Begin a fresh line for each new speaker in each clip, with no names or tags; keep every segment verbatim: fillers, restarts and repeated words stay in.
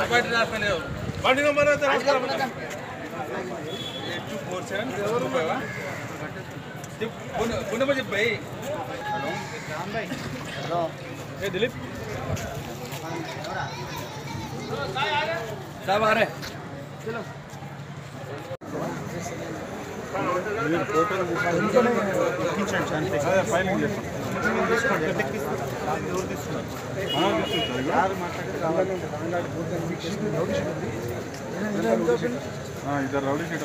Party రాస్తలేవు బండి number two four seven phone number చెప్పాయి హలో ఏ దిలీప్ సాబ్ ఆ రే చలో ఫైలింగ్ ఇద్దరు rowdy sheet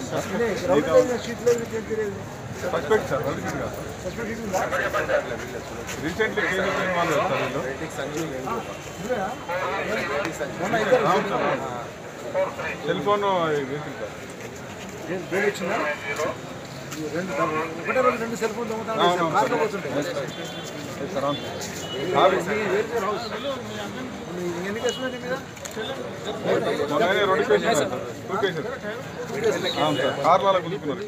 suspect sir rowdy sheet కాదు రీసెంట్లీ కేసు వచ్చిన వాళ్ళు సెల్ ఫోన్ వచ్చిందా ఒకటే రోజు రెండు సెల్ ఫోన్ ఎన్ని కేసులు మీద కార్లలో గుంజుకున్నారు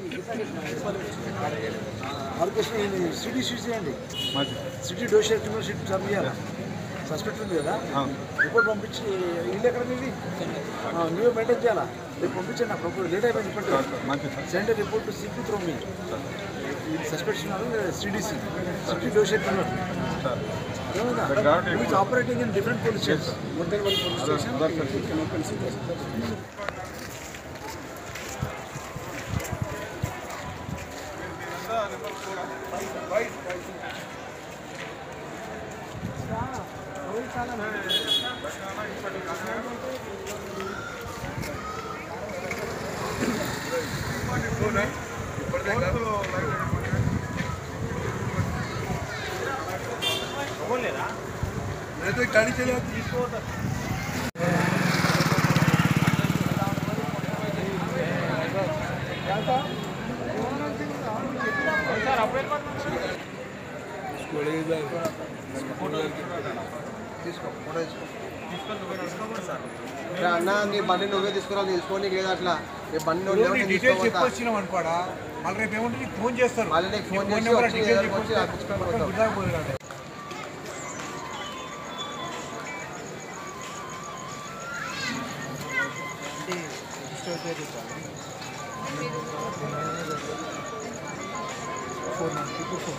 సిటీ సిటీ అండి సిటీ డోషియర్ క్రిమినల్ షీట్ సబ్ చేయాలా సస్పెక్ట్ ఉంది కదా రిపోర్ట్ పంపించి ఇల్లు ఎక్కడ మీది నువ్వే మెయింటైన్ చేయాలా రేపు పంపించండి నాకు ప్రపోజ్ లేట్ అయిపోయింది ఇప్పటికీ సెండ్ రిపోర్ట్ సిపి త్రూ మీ suspicion CDC city dossier criminal ఏమైందా operating in different police station तो गाड़ी चले इसको అన్న నీ బండి నువ్వే తీసుకురావాలి తీసుకోని లేదు అట్లా బండి వచ్చినాం అనుకోడా మళ్ళీ రేపు ఏమంటే ఫోన్ చేస్తాను మళ్ళీ నీకు ఫోన్ చేసి फोर नाइन्टी टू फोर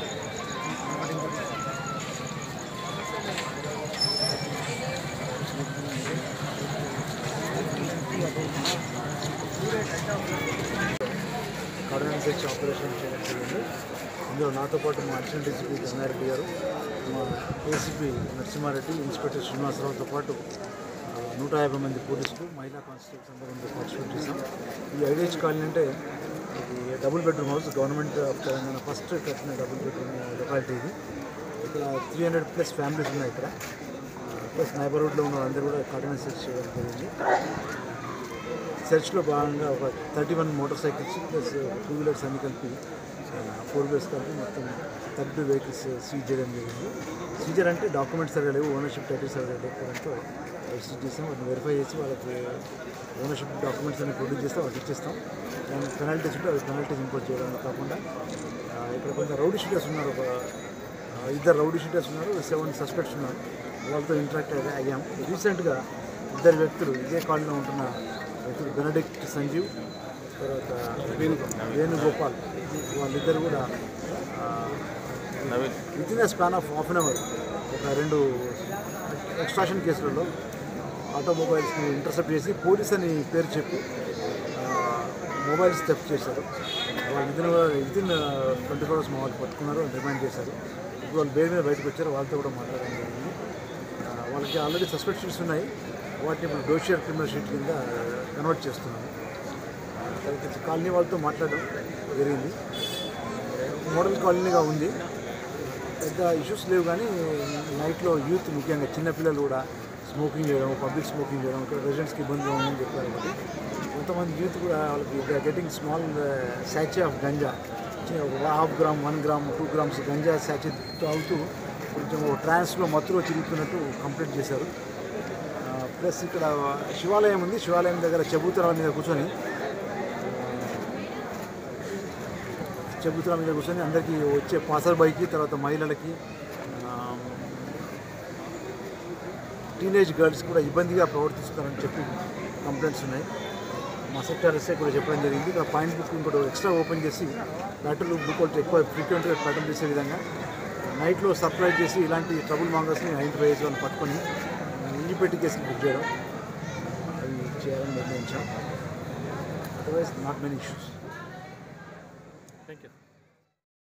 కార్డినెన్స్ ఇచ్చి ఆపరేషన్ చేయడం జరిగింది. ఇందులో నాతో పాటు మా అడిషనల్ డీసీపీ గంగారెడ్డి గారు, మా ఏసీపీ నరసింహారెడ్డి, ఇన్స్పెక్టర్ శ్రీనివాసరావుతో పాటు నూట యాభై మంది పోలీసులు, మహిళా కానిస్టేబుల్స్ అందరూ పార్టిసిపేట్ చేశాం. ఈ ఐడిహెచ్ కాలనీ అంటే ఇది double bedroom house, government of Telangana first కట్టిన డబుల్ బెడ్రూమ్ లొకాలిటీ ఇది. ఇక్కడ త్రీ హండ్రెడ్ ప్లస్ ఫ్యామిలీస్ ఉన్నాయి. ఇక్కడ ప్లస్ నైబర్హుడ్లో ఉన్న వాళ్ళందరూ కూడా కార్డినెన్స్ సెర్చ్ చేయడం జరిగింది. సెర్చ్లో భాగంగా ఒక thirty one motor cycles plus two wheelers అన్ని కలిపి ఫోర్ వీలర్స్ కలిపి మొత్తం థర్టీ వెహికల్స్ సీజ్ చేయడం జరిగింది. సీజర్ అంటే డాక్యుమెంట్స్ సరిగా లేవు, ఓనర్షిప్ టైటిల్ సరిగా లేకపోవడంతో సీజ్ చేస్తాం. వాటిని వెరిఫై చేసి వాళ్ళకి ఓనర్షిప్ డాక్యుమెంట్స్ అన్ని ప్రొడ్యూస్ చేస్తే వాళ్ళకి ఇచ్చేస్తాం. అండ్ పెనాల్టీస్ ఉంటే అవి పెనాల్టీస్ ఇంపోజ్ చేయడం కాకుండా ఇక్కడ కొంచెం రౌడీ షీటర్స్ ఉన్నారు, ఒక ఇద్దరు రౌడీ షీటర్స్ ఉన్నారు, సెవెన్ సస్పెక్ట్స్ ఉన్నారు. వాళ్ళతో ఇంటరాక్ట్ అయ్యాం. రీసెంట్గా ఇద్దరు వ్యక్తులు ఇదే కాలనీలో ఉంటున్న వ్యక్తులు బెనడిక్ట్ సంజీవ్, తర్వాత వేణుగోపాల్, వాళ్ళిద్దరు కూడా with in the span of half an hour ఒక రెండు ఎక్స్ట్రాక్షన్ కేసులలో ఆటోమొబైల్స్ని ఇంటర్సెప్ట్ చేసి పోలీస్ అని పేరు చెప్పి మొబైల్స్ థెఫ్ట్ చేశారు. వాళ్ళు within within twenty four hours మా వాళ్ళు పట్టుకున్నారు, రిమైండ్ చేశారు. ఇప్పుడు వాళ్ళు బెయిల్ మీద బయటకు వచ్చారు, వాళ్ళతో కూడా మాట్లాడడం జరిగింది. వాళ్ళకి ఆల్రెడీ సస్పెక్షన్స్ ఉన్నాయి, వాటిని ఇప్పుడు డోషియర్ క్రిమినల్ షీట్ కింద కన్వర్ట్ చేస్తున్నాము. కాలనీ వాళ్ళతో మాట్లాడడం జరిగింది. మోడల్ కాలనీగా ఉంది, పెద్ద ఇష్యూస్ లేవు. కానీ నైట్లో యూత్ ముఖ్యంగా చిన్నపిల్లలు కూడా స్మోకింగ్ చేయడం, పబ్లిక్ స్మోకింగ్ చేయడం, ఇక్కడ రెసిడెంట్స్కి ఇబ్బందిగా ఉందని చెప్పారు. కాబట్టి కొంతమంది యూత్ కూడా వాళ్ళకి getting small sachet of ganja, ఒక half gram one gram two grams ganja sachet తాగుతూ కొంచెం ట్రాన్స్లో మత్తులో చిరుగుతున్నట్టు కంప్లైంట్ చేశారు. ప్లస్ ఇక్కడ శివాలయం ఉంది, శివాలయం దగ్గర చెబుతల మీద కూర్చొని చెబుతల మీద కూర్చొని అందరికీ వచ్చే పాసర్ బైకి, తర్వాత మహిళలకి టీనేజ్ గర్ల్స్ కూడా ఇబ్బందిగా ప్రవర్తిస్తున్నారని చెప్పి కంప్లైంట్స్ ఉన్నాయి. మా సెక్టార్ ఎస్ఐ కూడా చెప్పడం జరిగింది. ఇక్కడ పాయింట్ బుక్ ఇంకోటి ఎక్స్ట్రా ఓపెన్ చేసి బ్యాటర్లు బుక్ అవుట్ ఎక్కువ ఫ్రీక్వెంట్గా ప్యాటర్న్ చేసే విధంగా నైట్లో సర్ప్రైజ్ చేసి ఇలాంటి ట్రబుల్ మాంగర్స్ని ఐడెంటిఫై చేసి వాళ్ళని పట్టుకొని ఇండిపెండెంట్ కేసులు బుక్ చేయడం అవి చేయాలని నిర్ణయించాం. Otherwise not many issues.
Thank you.